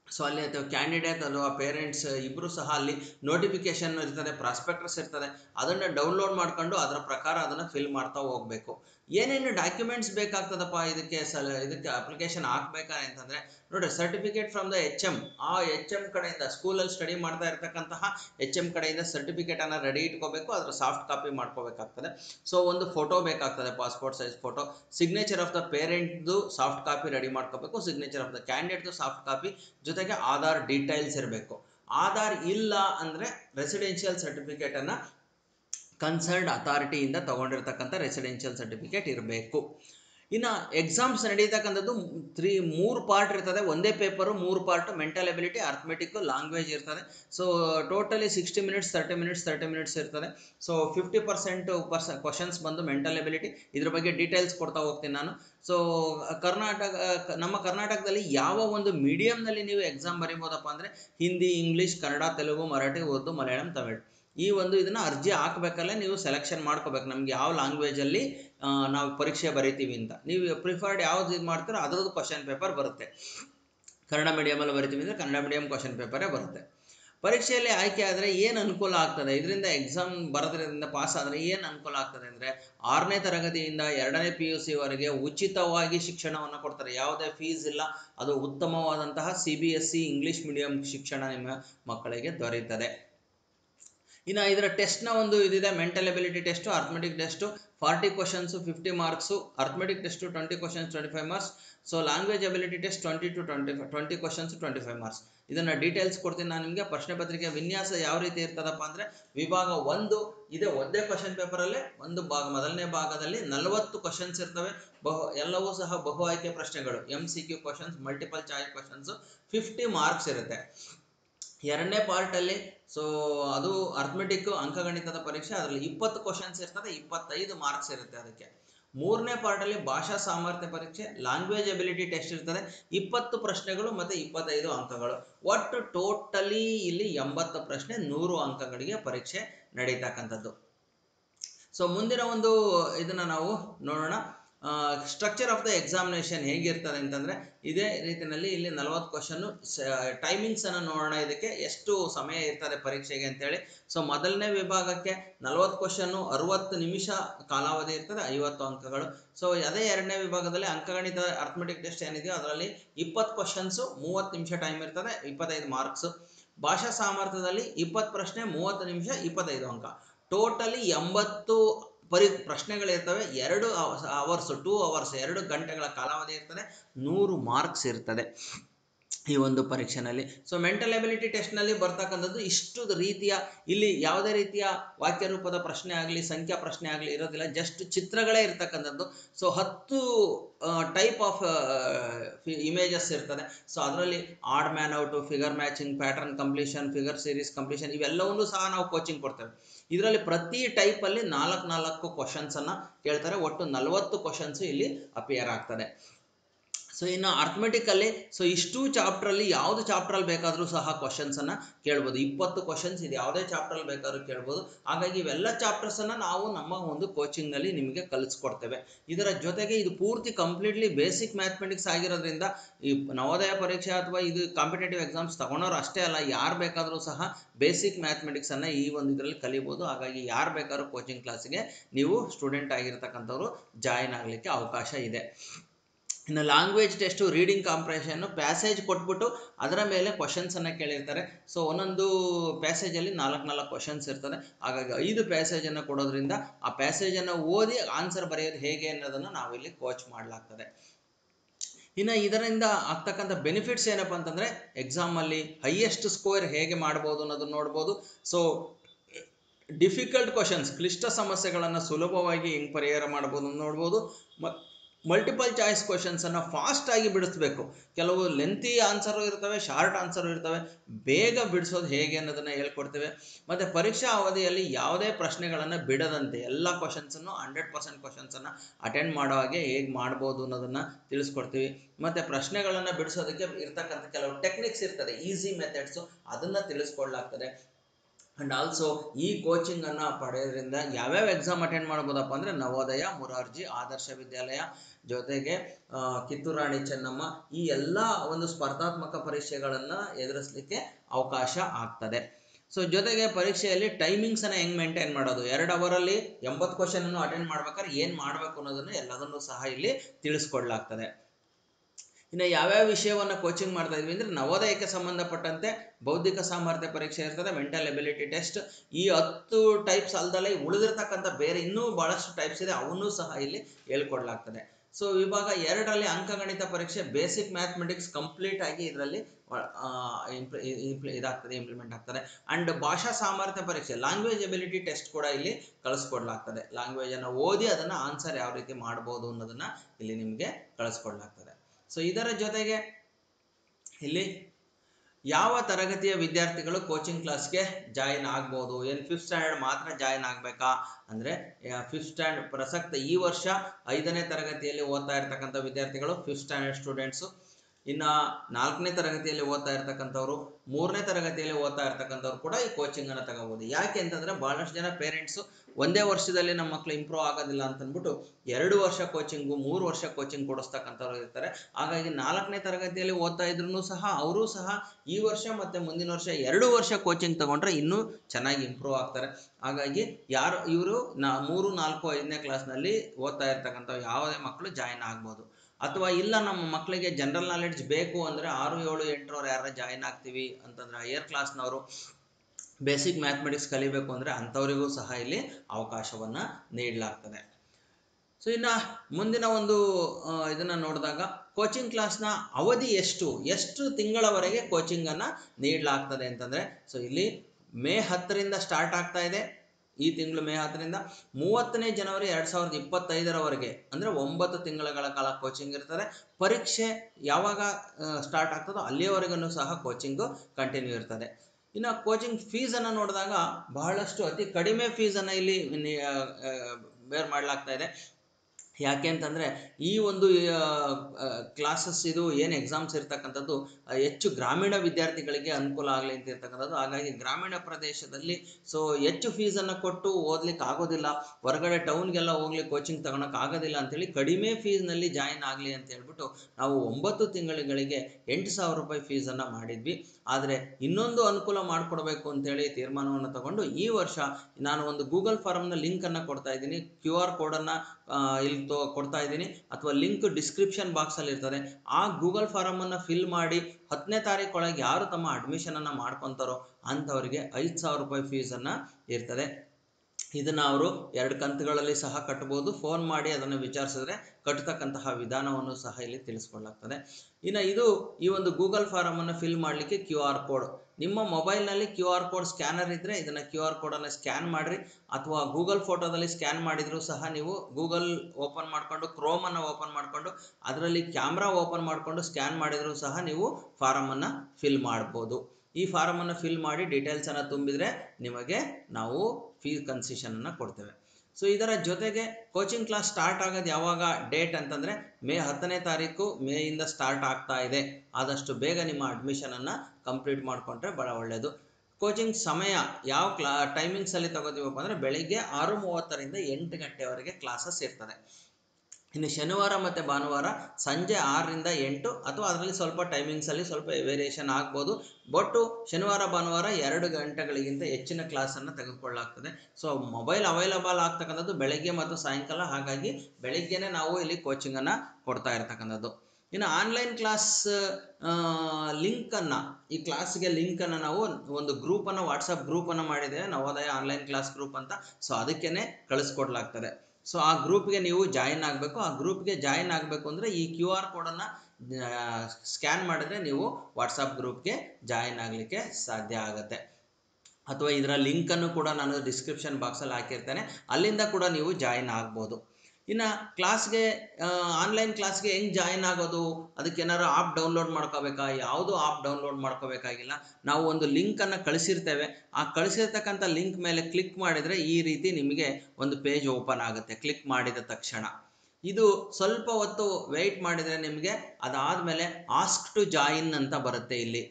ಸೊ ಅಲ್ಲಿ ಅಥವಾ ಕ್ಯಾಂಡಿಡೇಟ್ ಅಥವಾ ಪೇರೆಂಟ್ಸ್ ಇಬ್ಬರು ಸಹ ಅಲ್ಲಿ ನೋಟಿಫಿಕೇಶನ್ ಇರ್ತದೆ, ಪ್ರಾಸ್ಪೆಕ್ಟಸ್ ಇರ್ತದೆ, ಅದನ್ನು ಡೌನ್ಲೋಡ್ ಮಾಡ್ಕೊಂಡು ಅದರ ಪ್ರಕಾರ ಅದನ್ನು ಫಿಲ್ ಮಾಡ್ತಾ ಹೋಗಬೇಕು. ಏನೇನು ಡಾಕ್ಯುಮೆಂಟ್ಸ್ ಬೇಕಾಗ್ತದಪ್ಪ ಇದಕ್ಕೆ ಸಲ ಇದಕ್ಕೆ ಅಪ್ಲಿಕೇಶನ್ ಹಾಕ್ಬೇಕಾ ಅಂತಂದರೆ ನೋಡಿರಿ, certificate from the H M, ಆ ಎಚ್ ಎಮ್ ಕಡೆಯಿಂದ ಸ್ಕೂಲಲ್ಲಿ ಸ್ಟಡಿ ಮಾಡ್ತಾ ಇರ್ತಕ್ಕಂತಹ ಎಚ್ ಎಮ್ ಕಡೆಯಿಂದ ಸರ್ಟಿಫಿಕೇಟನ್ನು ರೆಡಿ ಇಟ್ಕೋಬೇಕು, ಅದರ ಸಾಫ್ಟ್ ಕಾಪಿ ಮಾಡ್ಕೋಬೇಕಾಗ್ತದೆ. ಸೊ ಒಂದು ಫೋಟೋ ಬೇಕಾಗ್ತದೆ, passport size photo, signature of the ಪೇರೆಂಟ್ದು ಸಾಫ್ಟ್ ಕಾಪಿ ರೆಡಿ ಮಾಡ್ಕೋಬೇಕು, ಸಿಗ್ನೇಚರ್ ಆಫ್ ದ ಕ್ಯಾಂಡಿಡೇಟ್ದು ಸಾಫ್ಟ್ ಕಾಪಿ, ಜೊತೆಗೆ ಆಧಾರ್ ಡೀಟೇಲ್ಸ್ ಇರಬೇಕು. ಆಧಾರ್ ಇಲ್ಲ ಅಂದರೆ ರೆಸಿಡೆನ್ಷಿಯಲ್ ಸರ್ಟಿಫಿಕೇಟನ್ನು ಕನ್ಸರ್ನ್ಡ್ ಅಥಾರಿಟಿಯಿಂದ ತೊಗೊಂಡಿರ್ತಕ್ಕಂಥ ರೆಸಿಡೆನ್ಷಿಯಲ್ ಸರ್ಟಿಫಿಕೇಟ್ ಇರಬೇಕು. ಇನ್ನು ಎಕ್ಸಾಮ್ಸ್ ನಡೀತಕ್ಕಂಥದ್ದು ತ್ರೀ ಮೂರು ಪಾರ್ಟ್ ಇರ್ತದೆ, ಒಂದೇ ಪೇಪರು ಮೂರು part, mental ability, arithmetic, language ಇರ್ತದೆ. So totally sixty minutes thirty minutes thirty minutes ಇರ್ತದೆ. ಸೊ ಫಿಫ್ಟಿ ಪರ್ಸೆಂಟು ಪರ್ಸ ಕ್ವಶನ್ಸ್ ಬಂದು ಮೆಂಟಲ್ ಎಬಿಲಿಟಿ, ಇದ್ರ ಬಗ್ಗೆ ಡೀಟೇಲ್ಸ್ ಕೊಡ್ತಾ ಹೋಗ್ತೀನಿ ನಾನು. ಸೊ ಕರ್ನಾಟಕ ನಮ್ಮ ಕರ್ನಾಟಕದಲ್ಲಿ ಯಾವ ಒಂದು ಮೀಡಿಯಮ್ನಲ್ಲಿ ನೀವು ಎಕ್ಸಾಮ್ ಬರೀಬೋದಪ್ಪ ಅಂದರೆ ಹಿಂದಿ, ಇಂಗ್ಲೀಷ್, ಕನ್ನಡ, ತೆಲುಗು, ಮರಾಠಿ, ಉರ್ದು, ಮಲಯಾಳಂ, ತಮಿಳ್, ಈ ಒಂದು ಇದನ್ನು ಅರ್ಜಿ ಹಾಕಬೇಕಲ್ಲೇ ನೀವು ಸೆಲೆಕ್ಷನ್ ಮಾಡ್ಕೋಬೇಕು, ನಮ್ಗೆ ಯಾವ ಲ್ಯಾಂಗ್ವೇಜಲ್ಲಿ ನಾವು ಪರೀಕ್ಷೆ ಬರಿತೀವಿ ಅಂತ. ನೀವು ಪ್ರಿಫರ್ಡ್ ಯಾವ್ದು ಇದು ಮಾಡ್ತೀರೋ ಅದರದ್ದು ಕ್ವಶನ್ ಪೇಪರ್ ಬರುತ್ತೆ. ಕನ್ನಡ ಮೀಡಿಯಮಲ್ಲಿ ಬರಿತೀವಿ ಅಂದರೆ ಕನ್ನಡ ಮೀಡಿಯಂ ಕ್ವಶನ್ ಪೇಪರೇ ಬರುತ್ತೆ. ಪರೀಕ್ಷೆಯಲ್ಲಿ ಆಯ್ಕೆ ಆದರೆ ಏನು ಅನುಕೂಲ ಆಗ್ತದೆ, ಇದರಿಂದ ಎಕ್ಸಾಮ್ ಬರೋದ್ರಿಂದ ಪಾಸ್ ಆದರೆ ಏನು ಅನುಕೂಲ ಆಗ್ತದೆ ಅಂದರೆ ಆರನೇ ತರಗತಿಯಿಂದ ಎರಡನೇ ಪಿ ಯು ಸಿವರೆಗೆ ಉಚಿತವಾಗಿ ಶಿಕ್ಷಣವನ್ನು ಕೊಡ್ತಾರೆ, ಯಾವುದೇ ಫೀಸ್ ಇಲ್ಲ. ಅದು ಉತ್ತಮವಾದಂತಹ C B S C English medium ಶಿಕ್ಷಣ ನಿಮ್ಮ ಮಕ್ಕಳಿಗೆ ದೊರೆಯುತ್ತದೆ. ಇನ್ನು ಇದರ ಟೆಸ್ಟ್ನ ಒಂದು ಇದಿದೆ, mental ability test, arithmetic test, forty questions fifty marks, arithmetic test twenty questions twenty five marks. So language ability test twenty two twenty twenty questions twenty five marks. ಇದನ್ನು ಡೀಟೇಲ್ಸ್ ಕೊಡ್ತೀನಿ ನಾನು ನಿಮಗೆ. ಪ್ರಶ್ನೆ ಪತ್ರಿಕೆ ವಿನ್ಯಾಸ ಯಾವ ರೀತಿ ಇರ್ತದಪ್ಪ ಅಂದರೆ ವಿಭಾಗ ಒಂದು ಇದೆ, ಒಂದೇ ಕ್ವಶನ್ ಪೇಪರಲ್ಲೇ ಒಂದು ಭಾಗ, ಮೊದಲನೇ ಭಾಗದಲ್ಲಿ ನಲವತ್ತು ಕ್ವಶನ್ಸ್ ಇರ್ತವೆ, ಬಹು ಎಲ್ಲವೂ ಸಹ ಬಹು ಆಯ್ಕೆ ಪ್ರಶ್ನೆಗಳು, M C Q questions, multiple choice questions, fifty marks ಇರುತ್ತೆ. ಎರಡನೇ ಪಾರ್ಟಲ್ಲಿ ಸೊ ಅದು ಅರ್ಥಮೆಟಿಕ್ಕು ಅಂಕಗಣಿತದ ಪರೀಕ್ಷೆ, ಅದರಲ್ಲಿ ಇಪ್ಪತ್ತು ಕ್ವಶನ್ಸ್ ಇರ್ತದೆ, ಇಪ್ಪತ್ತೈದು ಮಾರ್ಕ್ಸ್ ಇರುತ್ತೆ ಅದಕ್ಕೆ. ಮೂರನೇ ಪಾರ್ಟಲ್ಲಿ ಭಾಷಾ ಸಾಮರ್ಥ್ಯ ಪರೀಕ್ಷೆ, ಲ್ಯಾಂಗ್ವೇಜ್ ಎಬಿಲಿಟಿ ಟೆಸ್ಟ್ ಇರ್ತದೆ, ಇಪ್ಪತ್ತು ಪ್ರಶ್ನೆಗಳು ಮತ್ತು ಇಪ್ಪತ್ತೈದು ಅಂಕಗಳು. ಒಟ್ಟು ಟೋಟಲಿ ಇಲ್ಲಿ ಎಂಬತ್ತು ಪ್ರಶ್ನೆ, ನೂರು ಅಂಕಗಳಿಗೆ ಪರೀಕ್ಷೆ ನಡೀತಕ್ಕಂಥದ್ದು. ಸೊ ಮುಂದಿನ ಒಂದು ಇದನ್ನು ನಾವು ನೋಡೋಣ. ಸ್ಟ್ರಕ್ಚರ್ ಆಫ್ ದ ಎಕ್ಸಾಮಿನೇಷನ್ ಹೇಗಿರ್ತದೆ ಅಂತಂದರೆ ಇದೇ ರೀತಿಯಲ್ಲಿ ಇಲ್ಲಿ ನಲವತ್ತು ಕ್ವಶನ್ನು, ಟೈಮಿಂಗ್ಸನ್ನು ನೋಡೋಣ, ಇದಕ್ಕೆ ಎಷ್ಟು ಸಮಯ ಇರ್ತದೆ ಪರೀಕ್ಷೆಗೆ ಅಂತೇಳಿ. ಸೊ ಮೊದಲನೇ ವಿಭಾಗಕ್ಕೆ ನಲವತ್ತು ಕ್ವಶನ್ನು, ಅರುವತ್ತು ನಿಮಿಷ ಕಾಲಾವಧಿ ಇರ್ತದೆ, ಐವತ್ತು ಅಂಕಗಳು. ಸೊ ಅದೇ ಎರಡನೇ ವಿಭಾಗದಲ್ಲಿ ಅಂಕಗಣಿತ ಅರ್ಥಮೆಟಿಕ್ ಟೆಸ್ಟ್ ಏನಿದೆಯೋ ಅದರಲ್ಲಿ ಇಪ್ಪತ್ತು ಕ್ವಶನ್ಸು, ಮೂವತ್ತು ನಿಮಿಷ ಟೈಮ್ ಇರ್ತದೆ, ಇಪ್ಪತ್ತೈದು ಮಾರ್ಕ್ಸು. ಭಾಷಾ ಸಾಮರ್ಥ್ಯದಲ್ಲಿ ಇಪ್ಪತ್ತು ಪ್ರಶ್ನೆ, ಮೂವತ್ತು ನಿಮಿಷ, ಇಪ್ಪತ್ತೈದು ಅಂಕ. ಟೋಟಲಿ ಎಂಬತ್ತು ಪರಿ ಪ್ರಶ್ನೆಗಳಿರ್ತವೆ, ಎರಡು ಅವರ್ಸು ಟೂ ಅವರ್ಸ್ ಎರಡು ಗಂಟೆಗಳ ಕಾಲಾವಧಿ ಇರ್ತದೆ, ನೂರು ಮಾರ್ಕ್ಸ್ ಇರ್ತದೆ ಈ ಒಂದು ಪರೀಕ್ಷೆನಲ್ಲಿ. ಸೊ ಮೆಂಟಲ್ ಎಬಿಲಿಟಿ ಟೆಸ್ಟ್ನಲ್ಲಿ ಬರ್ತಕ್ಕಂಥದ್ದು ಇಷ್ಟು ರೀತಿಯ, ಇಲ್ಲಿ ಯಾವುದೇ ರೀತಿಯ ವಾಕ್ಯ ರೂಪದ ಪ್ರಶ್ನೆ ಆಗಲಿ ಸಂಖ್ಯಾ ಪ್ರಶ್ನೆ ಆಗಲಿ ಇರೋದಿಲ್ಲ, ಜಸ್ಟ್ ಚಿತ್ರಗಳೇ ಇರ್ತಕ್ಕಂಥದ್ದು. ಸೊ ಹತ್ತು ಟೈಪ್ ಆಫ್ ಇಮೇಜಸ್ ಇರ್ತದೆ. ಸೊ ಅದರಲ್ಲಿ odd man out, figure matching, pattern completion, figure series completion, ಇವೆಲ್ಲವನ್ನೂ ಸಹ ನಾವು ಕೋಚಿಂಗ್ ಕೊಡ್ತೇವೆ. ಇದರಲ್ಲಿ ಪ್ರತಿ ಟೈಪಲ್ಲಿ ನಾಲ್ಕು ನಾಲ್ಕು ಕ್ವಶನ್ಸನ್ನು ಕೇಳ್ತಾರೆ, ಒಟ್ಟು ನಲವತ್ತು ಕ್ವಶನ್ಸು ಇಲ್ಲಿ ಅಪಿಯರ್ ಆಗ್ತದೆ. ಸೊ ಇನ್ನು ಅರ್ಥಮೆಟಿಕಲ್ಲಿ ಸೊ ಇಷ್ಟು ಚಾಪ್ಟ್ರಲ್ಲಿ ಯಾವುದು ಚಾಪ್ಟ್ರಲ್ಲಿ ಬೇಕಾದರೂ ಸಹ ಕ್ವಶನ್ಸನ್ನು ಕೇಳ್ಬೋದು, ಇಪ್ಪತ್ತು ಕ್ವಶನ್ಸ್ ಇದು ಯಾವುದೇ ಚಾಪ್ಟ್ರಲ್ಲಿ ಬೇಕಾದ್ರೂ ಕೇಳ್ಬೋದು. ಹಾಗಾಗಿ ಇವೆಲ್ಲ ಚಾಪ್ಟರ್ಸನ್ನು ನಾವು ನಮ್ಮ ಒಂದು ಕೋಚಿಂಗ್ನಲ್ಲಿ ನಿಮಗೆ ಕಲಿಸ್ಕೊಡ್ತೇವೆ. ಇದರ ಜೊತೆಗೆ ಇದು ಪೂರ್ತಿ ಕಂಪ್ಲೀಟ್ಲಿ ಬೇಸಿಕ್ ಮ್ಯಾಥಮೆಟಿಕ್ಸ್ ಆಗಿರೋದ್ರಿಂದ ಈ ನವೋದಯ ಪರೀಕ್ಷೆ ಅಥವಾ ಇದು ಕಾಂಪಿಟೇಟಿವ್ ಎಕ್ಸಾಮ್ಸ್ ತಗೊಳೋರು ಅಷ್ಟೇ ಅಲ್ಲ, ಯಾರು ಬೇಕಾದರೂ ಸಹ ಬೇಸಿಕ್ ಮ್ಯಾಥಮೆಟಿಕ್ಸನ್ನು ಈ ಒಂದು ಇದರಲ್ಲಿ ಕಲಿಬೋದು. ಹಾಗಾಗಿ ಯಾರು ಬೇಕಾದ್ರೂ ಕೋಚಿಂಗ್ ಕ್ಲಾಸಿಗೆ ನೀವು ಸ್ಟೂಡೆಂಟ್ ಆಗಿರ್ತಕ್ಕಂಥವ್ರು ಜಾಯಿನ್ ಆಗಲಿಕ್ಕೆ ಅವಕಾಶ ಇದೆ. ಇನ್ನು ಲ್ಯಾಂಗ್ವೇಜ್ ಟೆಸ್ಟು, ರೀಡಿಂಗ್ ಕಾಂಪ್ರೆಷನ್ನು, ಪ್ಯಾಸೇಜ್ ಕೊಟ್ಬಿಟ್ಟು ಅದರ ಮೇಲೆ ಕ್ವಶನ್ಸನ್ನು ಕೇಳಿರ್ತಾರೆ. ಸೊ ಒಂದೊಂದು ಪ್ಯಾಸೇಜಲ್ಲಿ ನಾಲ್ಕು ನಾಲ್ಕು ಕ್ವಶನ್ಸ್ ಇರ್ತದೆ. ಹಾಗಾಗಿ ಐದು ಪ್ಯಾಸೇಜನ್ನು ಕೊಡೋದ್ರಿಂದ ಆ ಪ್ಯಾಸೇಜನ್ನು ಓದಿ ಆನ್ಸರ್ ಬರೆಯೋದು ಹೇಗೆ ಅನ್ನೋದನ್ನು ನಾವಿಲ್ಲಿ ಕೋಚ್ ಮಾಡಲಾಗ್ತದೆ. ಇನ್ನು ಇದರಿಂದ ಆಗ್ತಕ್ಕಂಥ ಬೆನಿಫಿಟ್ಸ್ ಏನಪ್ಪ ಅಂತಂದರೆ ಎಕ್ಸಾಮಲ್ಲಿ ಹೈಯೆಸ್ಟ್ ಸ್ಕೋರ್ ಹೇಗೆ ಮಾಡ್ಬೋದು ಅನ್ನೋದನ್ನು ನೋಡ್ಬೋದು. ಸೊ ಡಿಫಿಕಲ್ಟ್ ಕ್ವಶನ್ಸ್, ಕ್ಲಿಷ್ಟ ಸಮಸ್ಯೆಗಳನ್ನು ಸುಲಭವಾಗಿ ಹೆಂಗೆ ಪರಿಹಾರ ಮಾಡ್ಬೋದು ನೋಡ್ಬೋದು. ಮ ಮಲ್ಟಿಪಲ್ ಚಾಯ್ಸ್ ಕ್ವಶನ್ಸನ್ನು ಫಾಸ್ಟಾಗಿ ಬಿಡಿಸ್ಬೇಕು. ಕೆಲವು ಲೆಂತಿ ಆನ್ಸರು ಇರ್ತವೆ, ಶಾರ್ಟ್ ಆನ್ಸರು ಇರ್ತವೆ, ಬೇಗ ಬಿಡಿಸೋದು ಹೇಗೆ ಅನ್ನೋದನ್ನು ಹೇಳ್ಕೊಡ್ತೇವೆ. ಮತ್ತು ಪರೀಕ್ಷಾ ಅವಧಿಯಲ್ಲಿ ಯಾವುದೇ ಪ್ರಶ್ನೆಗಳನ್ನು ಬಿಡದಂತೆ ಎಲ್ಲ ಕ್ವಶನ್ಸನ್ನು ಹಂಡ್ರೆಡ್ ಪರ್ಸೆಂಟ್ ಕ್ವಶನ್ಸನ್ನು ಅಟೆಂಡ್ ಮಾಡೋ ಹಾಗೆ ಹೇಗೆ ಮಾಡ್ಬೋದು ಅನ್ನೋದನ್ನು ತಿಳಿಸ್ಕೊಡ್ತೀವಿ. ಮತ್ತು ಪ್ರಶ್ನೆಗಳನ್ನು ಬಿಡಿಸೋದಕ್ಕೆ ಇರ್ತಕ್ಕಂಥ ಕೆಲವು ಟೆಕ್ನಿಕ್ಸ್ ಇರ್ತದೆ, ಈಸಿ ಮೆಥಡ್ಸು, ಅದನ್ನು ತಿಳಿಸ್ಕೊಡ್ಲಾಗ್ತದೆ. ಅಂಡ್ ಆಲ್ಸೋ ಈ ಕೋಚಿಂಗ್ ಅನ್ನ ಪಡೆಯೋದ್ರಿಂದ ಯಾವ್ಯಾವ ಎಕ್ಸಾಮ್ ಅಟೆಂಡ್ ಮಾಡ್ಬೋದಪ್ಪ ಅಂದ್ರೆ ನವೋದಯ, ಮುರಾರ್ಜಿ, ಆದರ್ಶ ವಿದ್ಯಾಲಯ, ಜೊತೆಗೆ ಕಿತ್ತೂರು ರಾಣಿ ಚೆನ್ನಮ್ಮ, ಈ ಎಲ್ಲ ಒಂದು ಸ್ಪರ್ಧಾತ್ಮಕ ಪರೀಕ್ಷೆಗಳನ್ನ ಎದುರಿಸಲಿಕ್ಕೆ ಅವಕಾಶ ಆಗ್ತದೆ. ಸೊ ಜೊತೆಗೆ ಪರೀಕ್ಷೆಯಲ್ಲಿ ಟೈಮಿಂಗ್ಸ್ ಅನ್ನ ಹೆಂಗ್ ಮೇಂಟೈನ್ ಮಾಡೋದು, ಎರಡು ಅವರಲ್ಲಿ ಎಂಬತ್ತು ಕ್ವಶನ್ ಅನ್ನು ಅಟೆಂಡ್ ಮಾಡ್ಬೇಕಾದ್ರೆ ಏನ್ ಮಾಡ್ಬೇಕು ಅನ್ನೋದನ್ನ ಎಲ್ಲದನ್ನು ಸಹ ಇಲ್ಲಿ ತಿಳಿಸ್ಕೊಡ್ಲಾಗ್ತದೆ. ಇನ್ನು ಯಾವ್ಯಾವ ವಿಷಯವನ್ನ ಕೋಚಿಂಗ್ ಮಾಡ್ತಾ ಇದ್ವಿ ಅಂದ್ರೆ ನವೋದಯಕ್ಕೆ ಸಂಬಂಧಪಟ್ಟಂತೆ ಬೌದ್ಧಿಕ ಸಾಮರ್ಥ್ಯ ಪರೀಕ್ಷೆ ಇರ್ತದೆ, ಮೆಂಟಲ್ ಎಬಿಲಿಟಿ ಟೆಸ್ಟ್. ಈ ಹತ್ತು ಟೈಪ್ಸ್ ಅಲ್ದಲ್ಲೇ ಉಳಿದಿರ್ತಕ್ಕಂಥ ಬೇರೆ ಇನ್ನೂ ಬಹಳಷ್ಟು ಟೈಪ್ಸ್ ಇದೆ, ಅವನ್ನೂ ಸಹ ಇಲ್ಲಿ ಹೇಳ್ಕೊಡ್ಲಾಗ್ತದೆ. ಸೊ ವಿಭಾಗ ಎರಡರಲ್ಲಿ ಅಂಕಗಣಿತ ಪರೀಕ್ಷೆ, ಬೇಸಿಕ್ ಮ್ಯಾಥಮೆಟಿಕ್ಸ್ ಕಂಪ್ಲೀಟ್ ಆಗಿ ಇದರಲ್ಲಿ ಇದಾಗ್ತದೆ, ಇಂಪ್ಲಿಮೆಂಟ್ ಆಗ್ತದೆ. ಅಂಡ್ ಭಾಷಾ ಸಾಮರ್ಥ್ಯ ಪರೀಕ್ಷೆ, ಲ್ಯಾಂಗ್ವೇಜ್ ಎಬಿಲಿಟಿ ಟೆಸ್ಟ್ ಕೂಡ ಇಲ್ಲಿ ಕಳಿಸ್ಕೊಡ್ಲಾಗ್ತದೆ. ಲ್ಯಾಂಗ್ವೇಜ್ ಅನ್ನ ಓದಿ ಅದನ್ನ ಆನ್ಸರ್ ಯಾವ ರೀತಿ ಮಾಡ್ಬೋದು ಅನ್ನೋದನ್ನ ಇಲ್ಲಿ ನಿಮಗೆ ಕಳಿಸ್ಕೊಡ್ಲಾಗ್ತದೆ. ಸೊ ಇದರ ಜೊತೆಗೆ ಇಲ್ಲಿ ಯಾವ ತರಗತಿಯ ವಿದ್ಯಾರ್ಥಿಗಳು ಕೋಚಿಂಗ್ ಕ್ಲಾಸ್ಗೆ ಜಾಯಿನ್ ಆಗ್ಬೋದು, ಏನು ಫಿಫ್ತ್ ಸ್ಟ್ಯಾಂಡರ್ಡ್ ಮಾತ್ರ ಜಾಯಿನ್ ಆಗಬೇಕಾ ಅಂದರೆ ಫಿಫ್ತ್ ಸ್ಟ್ಯಾಂಡರ್ಡ್ ಪ್ರಸಕ್ತ ಈ ವರ್ಷ ಐದನೇ ತರಗತಿಯಲ್ಲಿ ಓದ್ತಾ ಇರ್ತಕ್ಕಂಥ ವಿದ್ಯಾರ್ಥಿಗಳು ಫಿಫ್ತ್ ಸ್ಟ್ಯಾಂಡರ್ಡ್ ಸ್ಟೂಡೆಂಟ್ಸು, ಇನ್ನು ನಾಲ್ಕನೇ ತರಗತಿಯಲ್ಲಿ ಓದ್ತಾ ಇರ್ತಕ್ಕಂಥವ್ರು, ಮೂರನೇ ತರಗತಿಯಲ್ಲಿ ಓದ್ತಾ ಇರ್ತಕ್ಕಂಥವ್ರು ಕೂಡ ಈ ಕೋಚಿಂಗ್ ಅನ್ನು ತಗೋಬಹುದು. ಯಾಕೆ ಅಂತಂದ್ರೆ ಬಹಳಷ್ಟು ಜನ ಪೇರೆಂಟ್ಸು ಒಂದೇ ವರ್ಷದಲ್ಲಿ ನಮ್ಮ ಮಕ್ಕಳು ಇಂಪ್ರೂವ್ ಆಗೋದಿಲ್ಲ ಅಂತ ಅಂದ್ಬಿಟ್ಟು ಎರಡು ವರ್ಷ ಕೋಚಿಂಗು, ಮೂರು ವರ್ಷ ಕೋಚಿಂಗ್ ಕೊಡಿಸ್ತಕ್ಕಂಥವ್ರು ಇರ್ತಾರೆ. ಹಾಗಾಗಿ ನಾಲ್ಕನೇ ತರಗತಿಯಲ್ಲಿ ಓದ್ತಾ ಇದ್ರು ಸಹ ಅವರು ಸಹ ಈ ವರ್ಷ ಮತ್ತೆ ಮುಂದಿನ ವರ್ಷ ಎರಡು ವರ್ಷ ಕೋಚಿಂಗ್ ತಗೊಂಡ್ರೆ ಇನ್ನೂ ಚೆನ್ನಾಗಿ ಇಂಪ್ರೂವ್ ಆಗ್ತಾರೆ. ಹಾಗಾಗಿ ಯಾರು ಇವರು ನಾ ಮೂರು ನಾಲ್ಕು ಐದನೇ ಕ್ಲಾಸ್ನಲ್ಲಿ ಓದ್ತಾ ಇರ್ತಕ್ಕಂಥ ಯಾವುದೇ ಮಕ್ಕಳು ಜಾಯಿನ್ ಆಗ್ಬೋದು. ಅಥವಾ ಇಲ್ಲ ನಮ್ಮ ಮಕ್ಕಳಿಗೆ ಜನರಲ್ ನಾಲೆಡ್ಜ್ ಬೇಕು ಅಂದರೆ ಆರು ಏಳು ಎಂಟರವ್ರು ಯಾರು ಜಾಯಿನ್ ಆಗ್ತೀವಿ ಅಂತಂದ್ರೆ ಹೈಯರ್ ಕ್ಲಾಸ್ನವರು ಬೇಸಿಕ್ ಮ್ಯಾಥಮೆಟಿಕ್ಸ್ ಕಲಿಬೇಕು ಅಂದರೆ ಅಂಥವರಿಗೂ ಸಹ ಇಲ್ಲಿ ಅವಕಾಶವನ್ನು ನೀಡಲಾಗ್ತದೆ. ಸೊ ಇನ್ನು ಮುಂದಿನ ಒಂದು ಇದನ್ನು ನೋಡಿದಾಗ ಕೋಚಿಂಗ್ ಕ್ಲಾಸ್ನ ಅವಧಿ ಎಷ್ಟು ಎಷ್ಟು ತಿಂಗಳವರೆಗೆ ಕೋಚಿಂಗನ್ನು ನೀಡಲಾಗ್ತದೆ ಅಂತಂದರೆ, ಸೊ ಇಲ್ಲಿ ಮೇ ಹತ್ತರಿಂದ ಸ್ಟಾರ್ಟ್ ಆಗ್ತಾ ಇದೆ. ಈ ತಿಂಗಳು ಮೇ ಹತ್ತರಿಂದ ಮೂವತ್ತನೇ ಜನವರಿ ಎರಡು ಸಾವಿರದ ಇಪ್ಪತ್ತೈದರವರೆಗೆ ಅಂದರೆ ಒಂಬತ್ತು ತಿಂಗಳ ಕಾಲ ಕೋಚಿಂಗ್ ಇರ್ತದೆ. ಪರೀಕ್ಷೆ ಯಾವಾಗ ಸ್ಟಾರ್ಟ್ ಆಗ್ತದೋ ಅಲ್ಲಿಯವರೆಗೂ ಸಹ ಕೋಚಿಂಗು ಕಂಟಿನ್ಯೂ ಇರ್ತದೆ. ಇನ್ನು ಕೋಚಿಂಗ್ ಫೀಸನ್ನು ನೋಡಿದಾಗ ಬಹಳಷ್ಟು ಅತಿ ಕಡಿಮೆ ಫೀಸನ್ನು ಇಲ್ಲಿ ಬೇರ್ ಮಾಡಲಾಗ್ತಾ ಇದೆ. ಯಾಕೆ ಅಂತಂದರೆ ಈ ಒಂದು ಕ್ಲಾಸಸ್ ಇದು ಏನು ಎಕ್ಸಾಮ್ಸ್ ಇರ್ತಕ್ಕಂಥದ್ದು ಹೆಚ್ಚು ಗ್ರಾಮೀಣ ವಿದ್ಯಾರ್ಥಿಗಳಿಗೆ ಅನುಕೂಲ ಆಗಲಿ ಅಂತ ಇರ್ತಕ್ಕಂಥದ್ದು. ಹಾಗಾಗಿ ಗ್ರಾಮೀಣ ಪ್ರದೇಶದಲ್ಲಿ ಸೊ ಹೆಚ್ಚು ಫೀಸನ್ನು ಕೊಟ್ಟು ಓದ್ಲಿಕ್ಕೆ ಆಗೋದಿಲ್ಲ, ಹೊರಗಡೆ ಟೌನ್ಗೆಲ್ಲ ಹೋಗ್ಲಿಕ್ಕೆ ಕೋಚಿಂಗ್ ತಗೊಳಕ್ಕೆ ಆಗೋದಿಲ್ಲ ಅಂತೇಳಿ ಕಡಿಮೆ ಫೀಸ್ನಲ್ಲಿ ಜಾಯಿನ್ ಆಗಲಿ ಅಂತ ಹೇಳ್ಬಿಟ್ಟು ನಾವು ಒಂಬತ್ತು ತಿಂಗಳಿಗೆ ಎಂಟು ಸಾವಿರ ರೂಪಾಯಿ ಫೀಸನ್ನು ಮಾಡಿದ್ವಿ. ಆದರೆ ಇನ್ನೊಂದು ಅನುಕೂಲ ಮಾಡಿಕೊಡ್ಬೇಕು ಅಂತೇಳಿ ತೀರ್ಮಾನವನ್ನು ತಗೊಂಡು ಈ ವರ್ಷ ನಾನು ಒಂದು ಗೂಗಲ್ ಫಾರಮ್ನ ಲಿಂಕನ್ನು ಕೊಡ್ತಾ ಇದ್ದೀನಿ, ಕ್ಯೂ ಆರ್ ಕೋಡನ್ನು ಇಲ್ಲಿ ತೋ ಕೊಡ್ತಾ ಇದ್ದೀನಿ ಅಥವಾ ಲಿಂಕ್ ಡಿಸ್ಕ್ರಿಪ್ಷನ್ ಬಾಕ್ಸಲ್ಲಿ ಇರ್ತದೆ. ಆ ಗೂಗಲ್ ಫಾರಮನ್ನು ಫಿಲ್ ಮಾಡಿ ಹತ್ತನೇ ತಾರೀಕು ಒಳಗೆ ಯಾರು ತಮ್ಮ ಅಡ್ಮಿಷನನ್ನು ಮಾಡ್ಕೊತಾರೋ ಅಂಥವರಿಗೆ ಐದು ಸಾವಿರ ರೂಪಾಯಿ ಫೀಸನ್ನು ಇರ್ತದೆ. ಇದನ್ನು ಅವರು ಎರಡು ಕಂತುಗಳಲ್ಲಿ ಸಹ ಕಟ್ಬೋದು. ಫೋನ್ ಮಾಡಿ ಅದನ್ನು ವಿಚಾರಿಸಿದ್ರೆ ಕಟ್ಟತಕ್ಕಂತಹ ವಿಧಾನವನ್ನು ಸಹ ಇಲ್ಲಿ ತಿಳಿಸ್ಕೊಡ್ಲಾಗ್ತದೆ. ಇನ್ನು ಇದು ಈ ಒಂದು ಗೂಗಲ್ ಫಾರಮನ್ನು ಫಿಲ್ ಮಾಡಲಿಕ್ಕೆ ಕ್ಯೂ ಆರ್ ಕೋಡ್, ನಿಮ್ಮ ಮೊಬೈಲ್ನಲ್ಲಿ ಕ್ಯೂ ಆರ್ ಕೋಡ್ ಸ್ಕ್ಯಾನರ್ ಇದ್ದರೆ ಇದನ್ನು ಕ್ಯೂ ಆರ್ ಕೋಡನ್ನು ಸ್ಕ್ಯಾನ್ ಮಾಡಿರಿ, ಅಥವಾ ಗೂಗಲ್ ಫೋಟೋದಲ್ಲಿ ಸ್ಕ್ಯಾನ್ ಮಾಡಿದರೂ ಸಹ ನೀವು ಗೂಗಲ್ ಓಪನ್ ಮಾಡಿಕೊಂಡು ಕ್ರೋಮನ್ನು ಓಪನ್ ಮಾಡಿಕೊಂಡು ಅದರಲ್ಲಿ ಕ್ಯಾಮ್ರಾ ಓಪನ್ ಮಾಡಿಕೊಂಡು ಸ್ಕ್ಯಾನ್ ಮಾಡಿದರೂ ಸಹ ನೀವು ಫಾರಮನ್ನು ಫಿಲ್ ಮಾಡ್ಬೋದು. ಈ ಫಾರಮನ್ನು ಫಿಲ್ ಮಾಡಿ ಡೀಟೇಲ್ಸನ್ನು ತುಂಬಿದರೆ ನಿಮಗೆ ನಾವು ಫೀಸ್ ಕನ್ಸೆಷನನ್ನು ಕೊಡ್ತೇವೆ. ಸೊ ಇದರ ಜೊತೆಗೆ ಕೋಚಿಂಗ್ ಕ್ಲಾಸ್ ಸ್ಟಾರ್ಟ್ ಆಗೋದು ಯಾವಾಗ ಡೇಟ್ ಅಂತಂದರೆ ಮೇ ಹತ್ತನೇ ತಾರೀಕು ಮೇಯಿಂದ ಸ್ಟಾರ್ಟ್ ಆಗ್ತಾ ಇದೆ. ಆದಷ್ಟು ಬೇಗ ನಿಮ್ಮ ಅಡ್ಮಿಷನನ್ನು ಕಂಪ್ಲೀಟ್ ಮಾಡಿಕೊಂಡ್ರೆ ಭಾಳ ಒಳ್ಳೆಯದು. ಕೋಚಿಂಗ್ ಸಮಯ ಯಾವ ಕ್ಲಾ ಟೈಮಿಂಗ್ಸಲ್ಲಿ ತಗೋತೀವಪ್ಪ ಅಂದರೆ ಬೆಳಿಗ್ಗೆ ಆರು ಮೂವತ್ತರಿಂದ ಎಂಟು ಗಂಟೆವರೆಗೆ ಕ್ಲಾಸಸ್ ಇರ್ತದೆ. ಇನ್ನು ಶನಿವಾರ ಮತ್ತು ಭಾನುವಾರ ಸಂಜೆ ಆರರಿಂದ ಎಂಟು ಅಥವಾ ಅದರಲ್ಲಿ ಸ್ವಲ್ಪ ಟೈಮಿಂಗ್ಸಲ್ಲಿ ಸ್ವಲ್ಪ ವೇರಿಯೇಷನ್ ಆಗ್ಬೋದು. ಬಟ್ಟು ಶನಿವಾರ ಭಾನುವಾರ ಎರಡು ಗಂಟೆಗಳಿಗಿಂತ ಹೆಚ್ಚಿನ ಕ್ಲಾಸನ್ನು ತೆಗೆದುಕೊಳ್ಳಲಾಗ್ತದೆ. ಸೊ ಮೊಬೈಲ್ ಅವೈಲಬಲ್ ಆಗ್ತಕ್ಕಂಥದ್ದು ಬೆಳಗ್ಗೆ ಮತ್ತು ಸಾಯಂಕಾಲ, ಹಾಗಾಗಿ ಬೆಳಿಗ್ಗೆನೇ ನಾವು ಇಲ್ಲಿ ಕೋಚಿಂಗನ್ನು ಕೊಡ್ತಾ ಇರ್ತಕ್ಕಂಥದ್ದು. ಇನ್ನು ಆನ್ಲೈನ್ ಕ್ಲಾಸ್ ಲಿಂಕನ್ನು ಈ ಕ್ಲಾಸ್ಗೆ ಲಿಂಕನ್ನು ನಾವು ಒಂದು ಗ್ರೂಪನ್ನು ವಾಟ್ಸಪ್ ಗ್ರೂಪನ್ನು ಮಾಡಿದ್ದೇವೆ, ನವೋದಯ ಆನ್ಲೈನ್ ಕ್ಲಾಸ್ ಗ್ರೂಪ್ ಅಂತ. ಸೊ ಅದಕ್ಕೇ ಕಳಿಸ್ಕೊಡ್ಲಾಗ್ತದೆ. ಸೊ ಆ ಗ್ರೂಪ್ಗೆ ನೀವು ಜಾಯಿನ್ ಆಗಬೇಕು. ಆ ಗ್ರೂಪ್ಗೆ ಜಾಯಿನ್ ಆಗಬೇಕು ಅಂದರೆ ಈ ಕ್ಯೂ ಆರ್ ಕೋಡನ್ನು ಸ್ಕ್ಯಾನ್ ಮಾಡಿದ್ರೆ ನೀವು ವಾಟ್ಸಪ್ ಗ್ರೂಪ್ಗೆ ಜಾಯಿನ್ ಆಗಲಿಕ್ಕೆ ಸಾಧ್ಯ ಆಗುತ್ತೆ. ಅಥವಾ ಇದರ ಲಿಂಕನ್ನು ಕೂಡ ನಾನು ಡಿಸ್ಕ್ರಿಪ್ಷನ್ ಬಾಕ್ಸಲ್ಲಿ ಹಾಕಿರ್ತೇನೆ, ಅಲ್ಲಿಂದ ಕೂಡ ನೀವು ಜಾಯಿನ್ ಆಗ್ಬೋದು. ಇನ್ನು ಕ್ಲಾಸ್ಗೆ ಆನ್ಲೈನ್ ಕ್ಲಾಸ್ಗೆ ಹೆಂಗೆ ಜಾಯಿನ್ ಆಗೋದು, ಅದಕ್ಕೆ ಏನಾದ್ರು ಆ್ಯಪ್ ಡೌನ್ಲೋಡ್ ಮಾಡ್ಕೋಬೇಕಾ? ಯಾವುದೂ ಆ್ಯಪ್ ಡೌನ್ಲೋಡ್ ಮಾಡ್ಕೋಬೇಕಾಗಿಲ್ಲ. ನಾವು ಒಂದು ಲಿಂಕನ್ನು ಕಳಿಸಿರ್ತೇವೆ, ಆ ಕಳಿಸಿರ್ತಕ್ಕಂಥ ಲಿಂಕ್ ಮೇಲೆ ಕ್ಲಿಕ್ ಮಾಡಿದರೆ ಈ ರೀತಿ ನಿಮಗೆ ಒಂದು ಪೇಜ್ ಓಪನ್ ಆಗುತ್ತೆ. ಕ್ಲಿಕ್ ಮಾಡಿದ ತಕ್ಷಣ ಇದು ಸ್ವಲ್ಪ ಹೊತ್ತು ವೆಯ್ಟ್ ಮಾಡಿದರೆ ನಿಮಗೆ ಅದಾದಮೇಲೆ ಆಸ್ಕ್ ಟು ಜಾಯಿನ್ ಅಂತ ಬರುತ್ತೆ. ಇಲ್ಲಿ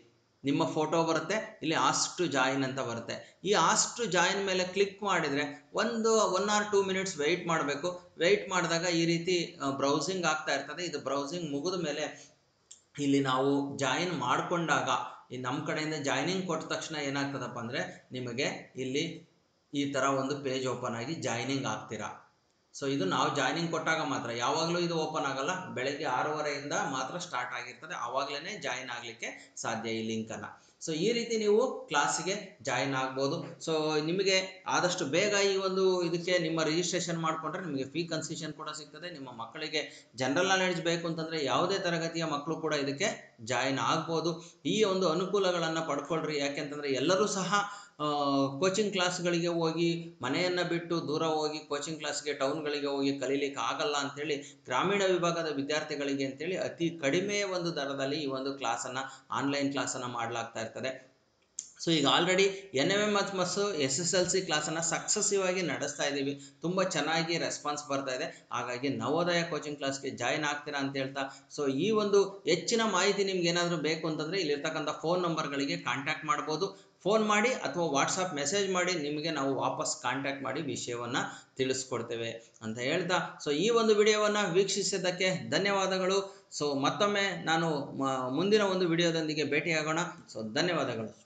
ನಿಮ್ಮ ಫೋಟೋ ಬರುತ್ತೆ, ಇಲ್ಲಿ ಆಸ್ಕ್ ಟು ಜಾಯಿನ್ ಅಂತ ಬರುತ್ತೆ. ಈ ಆಸ್ಕ್ ಟು ಜಾಯಿನ್ ಮೇಲೆ ಕ್ಲಿಕ್ ಮಾಡಿದರೆ ಒಂದು one or two minutes wait ಮಾಡಬೇಕು. ವೆಯ್ಟ್ ಮಾಡಿದಾಗ ಈ ರೀತಿ ಬ್ರೌಸಿಂಗ್ ಆಗ್ತಾ ಇರ್ತದೆ. ಇದು ಬ್ರೌಸಿಂಗ್ ಮುಗಿದ ಮೇಲೆ ಇಲ್ಲಿ ನಾವು ಜಾಯಿನ್ ಮಾಡಿಕೊಂಡಾಗ ಈ ನಮ್ಮ ಕಡೆಯಿಂದ ಜಾಯ್ನಿಂಗ್ ಕೊಟ್ಟ ತಕ್ಷಣ ಏನಾಗ್ತದಪ್ಪ ಅಂದರೆ ನಿಮಗೆ ಇಲ್ಲಿ ಈ ಥರ ಒಂದು ಪೇಜ್ ಓಪನ್ ಆಗಿ ಜಾಯ್ನಿಂಗ್ ಆಗ್ತೀರಾ. ಸೊ ಇದು ನಾವು ಜಾಯ್ನಿಂಗ್ ಕೊಟ್ಟಾಗ ಮಾತ್ರ, ಯಾವಾಗಲೂ ಇದು ಓಪನ್ ಆಗಲ್ಲ. ಬೆಳಗ್ಗೆ ಆರೂವರೆಯಿಂದ ಮಾತ್ರ ಸ್ಟಾರ್ಟ್ ಆಗಿರ್ತದೆ, ಆವಾಗಲೇ ಜಾಯಿನ್ ಆಗಲಿಕ್ಕೆ ಸಾಧ್ಯ ಈ ಲಿಂಕನ್ನು. ಸೊ ಈ ರೀತಿ ನೀವು ಕ್ಲಾಸಿಗೆ ಜಾಯಿನ್ ಆಗ್ಬೋದು. ಸೊ ನಿಮಗೆ ಆದಷ್ಟು ಬೇಗ ಈ ಒಂದು ಇದಕ್ಕೆ ನಿಮ್ಮ ರಿಜಿಸ್ಟ್ರೇಷನ್ ಮಾಡಿಕೊಂಡ್ರೆ ನಿಮಗೆ ಫೀ ಕನ್ಸೆಷನ್ ಕೂಡ ಸಿಗ್ತದೆ. ನಿಮ್ಮ ಮಕ್ಕಳಿಗೆ ಜನರಲ್ ನಾಲೆಡ್ಜ್ ಬೇಕು ಅಂತಂದರೆ ಯಾವುದೇ ತರಗತಿಯ ಮಕ್ಕಳು ಕೂಡ ಇದಕ್ಕೆ ಜಾಯಿನ್ ಆಗ್ಬೋದು. ಈ ಒಂದು ಅನುಕೂಲಗಳನ್ನು ಪಡ್ಕೊಳ್ರಿ. ಯಾಕೆಂತಂದರೆ ಎಲ್ಲರೂ ಸಹ ಕೋಚಿಂಗ್ ಕ್ಲಾಸ್ಗಳಿಗೆ ಹೋಗಿ ಮನೆಯನ್ನು ಬಿಟ್ಟು ದೂರ ಹೋಗಿ ಕೋಚಿಂಗ್ ಕ್ಲಾಸ್ಗೆ ಟೌನ್ಗಳಿಗೆ ಹೋಗಿ ಕಲೀಲಿಕ್ಕೆ ಆಗಲ್ಲ ಅಂಥೇಳಿ ಗ್ರಾಮೀಣ ವಿಭಾಗದ ವಿದ್ಯಾರ್ಥಿಗಳಿಗೆ ಅಂತೇಳಿ ಅತಿ ಕಡಿಮೆ ಒಂದು ದರದಲ್ಲಿ ಈ ಒಂದು ಕ್ಲಾಸನ್ನು ಆನ್ಲೈನ್ ಕ್ಲಾಸನ್ನು ಮಾಡಲಾಗ್ತಾ ಇರ್ತದೆ. ಸೊ ಈಗ already N M M S ಮತ್ತು ಎಸ್ ಎಸ್ ಎಲ್ ಸಿ ಕ್ಲಾಸನ್ನು ಸಕ್ಸಸ್ಸಿವ್ ಆಗಿ ನಡೆಸ್ತಾ ಇದ್ದೀವಿ. ತುಂಬ ಚೆನ್ನಾಗಿ ರೆಸ್ಪಾನ್ಸ್ ಬರ್ತಾ ಇದೆ. ಹಾಗಾಗಿ ನವೋದಯ ಕೋಚಿಂಗ್ ಕ್ಲಾಸ್ಗೆ ಜಾಯಿನ್ ಆಗ್ತೀರಾ ಅಂತ ಹೇಳ್ತಾ, ಸೊ ಈ ಒಂದು ಹೆಚ್ಚಿನ ಮಾಹಿತಿ ನಿಮ್ಗೆ ಏನಾದರೂ ಬೇಕು ಅಂತಂದರೆ ಇಲ್ಲಿರ್ತಕ್ಕಂಥ ಫೋನ್ ನಂಬರ್ಗಳಿಗೆ ಕಾಂಟ್ಯಾಕ್ಟ್ ಮಾಡ್ಬೋದು. ಫೋನ್ ಮಾಡಿ ಅಥವಾ ವಾಟ್ಸಪ್ ಮೆಸೇಜ್ ಮಾಡಿ ನಿಮಗೆ ನಾವು ವಾಪಸ್ ಕಾಂಟ್ಯಾಕ್ಟ್ ಮಾಡಿ ವಿಷಯವನ್ನು ತಿಳಿಸ್ಕೊಡ್ತೇವೆ ಅಂತ ಹೇಳ್ತಾ, ಸೊ ಈ ಒಂದು ವಿಡಿಯೋವನ್ನು ವೀಕ್ಷಿಸಿದ್ದಕ್ಕೆ ಧನ್ಯವಾದಗಳು. ಸೊ ಮತ್ತೊಮ್ಮೆ ನಾನು ಮುಂದಿನ ಒಂದು ವಿಡಿಯೋದೊಂದಿಗೆ ಭೇಟಿಯಾಗೋಣ. ಸೊ ಧನ್ಯವಾದಗಳು.